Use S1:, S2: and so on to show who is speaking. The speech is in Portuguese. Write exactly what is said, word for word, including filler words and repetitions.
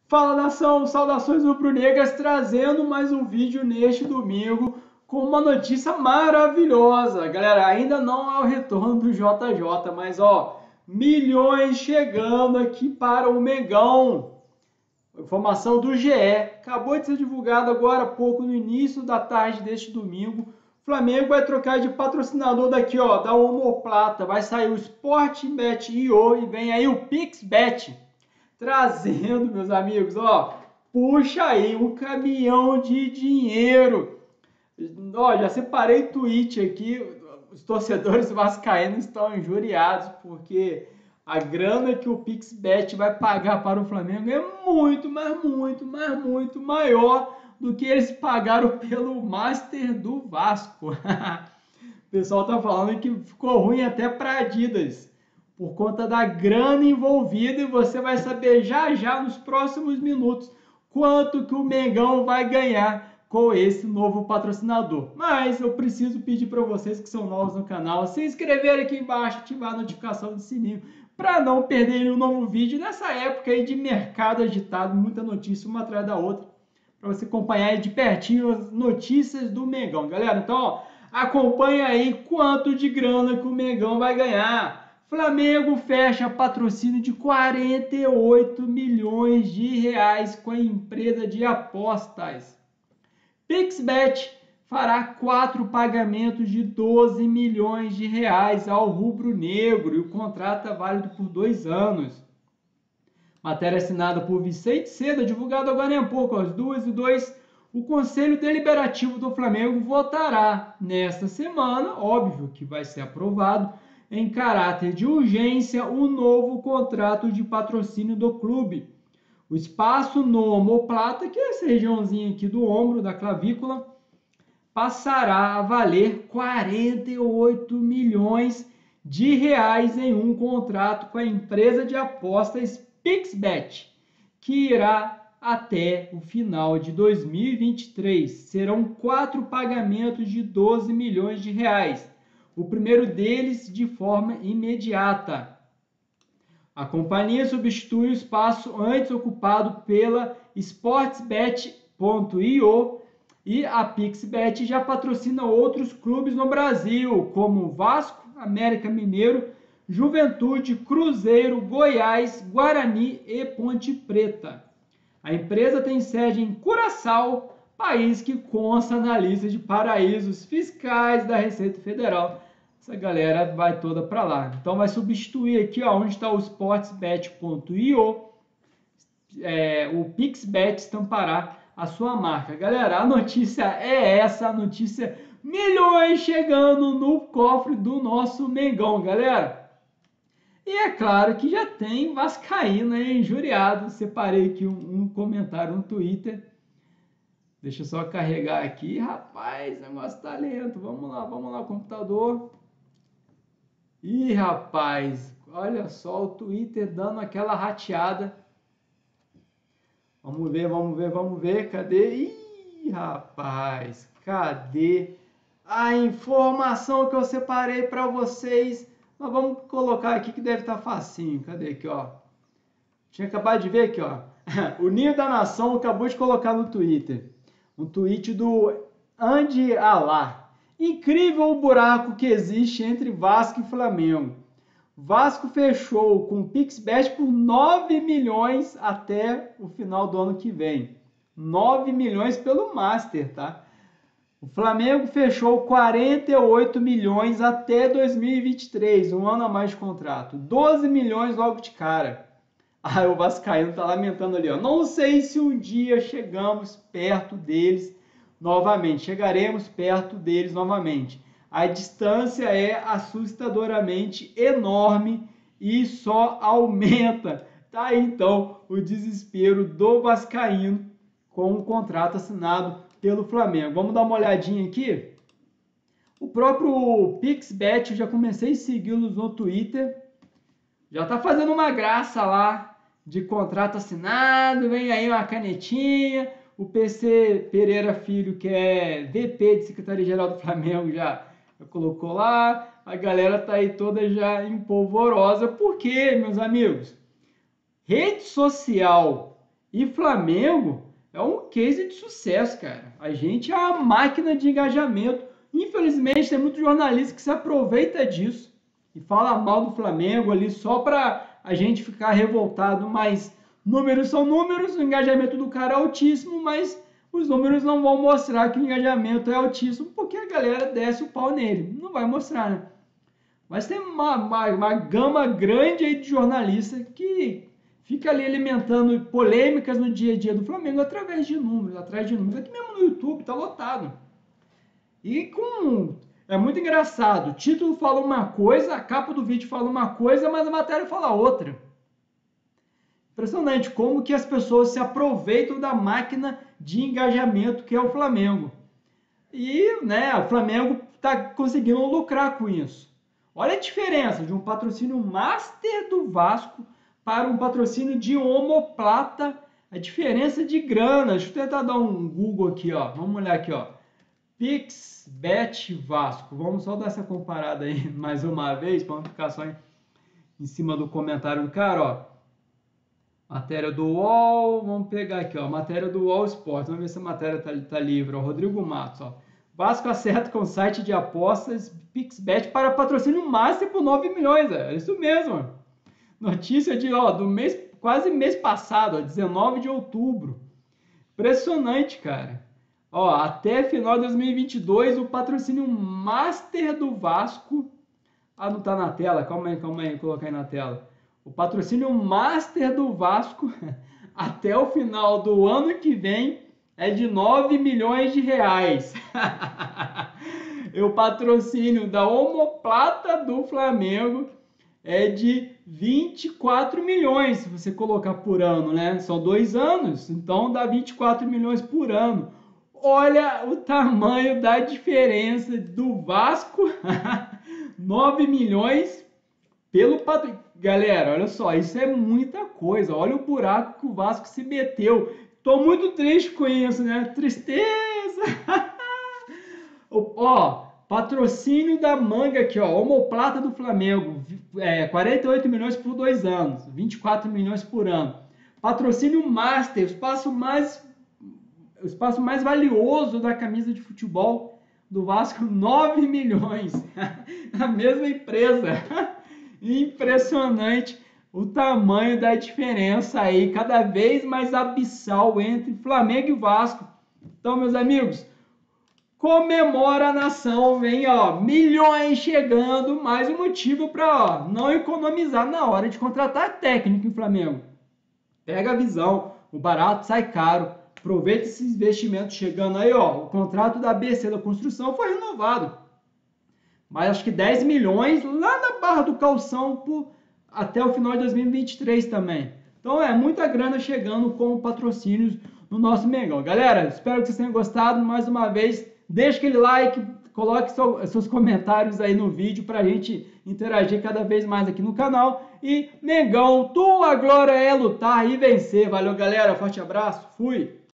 S1: Fala nação, saudações rubro-negras, trazendo mais um vídeo neste domingo com uma notícia maravilhosa. Galera, ainda não é o retorno do J J, mas ó, milhões chegando aqui para o Mengão. Informação do G E, acabou de ser divulgado agora há pouco, no início da tarde deste domingo. O Flamengo vai trocar de patrocinador daqui, ó, da Omoplata. Vai sair o Sportbet ponto i o e vem aí o PixBet. Trazendo, meus amigos, ó, puxa aí um caminhão de dinheiro. Ó, já separei tweet aqui, os torcedores vascaínos estão injuriados porque a grana que o PixBet vai pagar para o Flamengo é muito, mas muito, mas muito maior do que eles pagaram pelo Master do Vasco. O pessoal tá falando que ficou ruim até para Adidas, por conta da grana envolvida, e você vai saber já já nos próximos minutos quanto que o Mengão vai ganhar com esse novo patrocinador. Mas eu preciso pedir para vocês que são novos no canal, se inscreverem aqui embaixo, ativar a notificação do sininho, para não perderem um novo vídeo nessa época aí de mercado agitado, muita notícia uma atrás da outra, para você acompanhar aí de pertinho as notícias do Mengão. Galera, então ó, acompanha aí quanto de grana que o Mengão vai ganhar. Flamengo fecha patrocínio de quarenta e oito milhões de reais com a empresa de apostas. PixBet fará quatro pagamentos de doze milhões de reais ao rubro-negro e o contrato é válido por dois anos. Matéria assinada por Vicente Seda, divulgado agora há pouco, às duas e dois. O Conselho Deliberativo do Flamengo votará nesta semana, óbvio que vai ser aprovado, em caráter de urgência, o novo contrato de patrocínio do clube. O espaço no omoplata, que é essa regiãozinha aqui do ombro, da clavícula, passará a valer quarenta e oito milhões de reais em um contrato com a empresa de apostas PixBet, que irá até o final de dois mil e vinte e três. Serão quatro pagamentos de doze milhões de reais. O primeiro deles de forma imediata. A companhia substitui o espaço antes ocupado pela Sportbet ponto i o e a PixBet já patrocina outros clubes no Brasil, como Vasco, América Mineiro, Juventude, Cruzeiro, Goiás, Guarani e Ponte Preta. A empresa tem sede em Curaçao, país que consta na lista de paraísos fiscais da Receita Federal. Essa galera vai toda para lá. Então vai substituir aqui, ó, onde está o Sportbet ponto i o, é, o PixBet estampará a sua marca. Galera, a notícia é essa, a notícia milhões chegando no cofre do nosso Mengão, galera. E é claro que já tem vascaíno aí injuriado. Separei aqui um, um comentário no Twitter. Deixa eu só carregar aqui. Rapaz, o negócio tá lento. Vamos lá, vamos lá, computador. Ih, rapaz, olha só o Twitter dando aquela rateada. Vamos ver, vamos ver, vamos ver. Cadê? Ih, rapaz, cadê a informação que eu separei para vocês? Nós vamos colocar aqui que deve estar facinho. Cadê aqui, ó? Tinha acabado de ver aqui, ó. O Ninho da Nação acabou de colocar no Twitter. Um tweet do Andy Alá. Incrível o buraco que existe entre Vasco e Flamengo. Vasco fechou com o PixBet por nove milhões até o final do ano que vem. nove milhões pelo Master, tá? O Flamengo fechou quarenta e oito milhões até dois mil e vinte e três, um ano a mais de contrato. doze milhões logo de cara. Aí o vascaíno tá lamentando ali, ó. Não sei se um dia chegamos perto deles novamente. Chegaremos perto deles novamente. A distância é assustadoramente enorme e só aumenta. Tá aí então o desespero do vascaíno com o contrato assinado pelo Flamengo. Vamos dar uma olhadinha aqui. O próprio PixBet, eu já comecei a segui-los no Twitter. Já tá fazendo uma graça lá de contrato assinado. Vem aí uma canetinha. O P C Pereira Filho, que é V P de Secretaria-Geral do Flamengo, já, já colocou lá. A galera tá aí toda já empolvorosa. Por quê, meus amigos? Rede social E Flamengo é um case de sucesso, cara. A gente é uma máquina de engajamento. Infelizmente, tem muito jornalista que se aproveita disso e fala mal do Flamengo ali só para a gente ficar revoltado, mas números são números, o engajamento do cara é altíssimo, mas os números não vão mostrar que o engajamento é altíssimo porque a galera desce o pau nele. Não vai mostrar, né? Mas tem uma, uma, uma gama grande aí de jornalistas que fica ali alimentando polêmicas no dia a dia do Flamengo através de números, atrás de números. Aqui mesmo no YouTube tá lotado. E com... é muito engraçado. O título fala uma coisa, a capa do vídeo fala uma coisa, mas a matéria fala outra. Impressionante como que as pessoas se aproveitam da máquina de engajamento que é o Flamengo. E, né, o Flamengo está conseguindo lucrar com isso. Olha a diferença de um patrocínio master do Vasco para um patrocínio de omoplata. A diferença de grana. Deixa eu tentar dar um Google aqui, ó. Vamos olhar aqui, ó. PixBet Vasco. Vamos só dar essa comparada aí mais uma vez, para não ficar só em, em cima do comentário do cara, ó. Matéria do U O L, vamos pegar aqui, ó, matéria do U O L Sports, vamos ver se a matéria tá, tá livre, ó, Rodrigo Matos, ó. Vasco acerta com o site de apostas PixBet para patrocínio master por nove milhões, é isso mesmo. Notícia de, ó, do mês, quase mês passado, ó, dezenove de outubro. Impressionante, cara. Ó, até final de dois mil e vinte e dois, o patrocínio master do Vasco, ah, não tá na tela, calma aí, calma aí, vou colocar aí na tela. O patrocínio master do Vasco até o final do ano que vem é de nove milhões de reais. E o patrocínio da omoplata do Flamengo é de vinte e quatro milhões, se você colocar por ano, né? São dois anos, então dá vinte e quatro milhões por ano. Olha o tamanho da diferença do Vasco, nove milhões pelo patrocínio. Galera, olha só, isso é muita coisa. Olha o buraco que o Vasco se meteu. Tô muito triste com isso, né? Tristeza! Ó, patrocínio da manga aqui, ó. Omoplata do Flamengo. É, quarenta e oito milhões por dois anos. vinte e quatro milhões por ano. Patrocínio Master, o espaço mais, o espaço mais valioso da camisa de futebol do Vasco, nove milhões. A mesma empresa. Impressionante o tamanho da diferença aí, cada vez mais abissal entre Flamengo e Vasco. Então, meus amigos, comemora a nação, vem, ó, milhões chegando, mais um motivo para não economizar na hora de contratar técnico em Flamengo. Pega a visão, o barato sai caro, aproveita esses investimentos chegando aí, ó, o contrato da A B C da construção foi renovado. Mas acho que dez milhões lá na Barra do Calção por, até o final de dois mil e vinte e três também. Então é muita grana chegando com patrocínios no nosso Mengão. Galera, espero que vocês tenham gostado. Mais uma vez, deixa aquele like, coloque seu, seus comentários aí no vídeo para a gente interagir cada vez mais aqui no canal. E Mengão, tua glória é lutar e vencer. Valeu, galera. Forte abraço. Fui.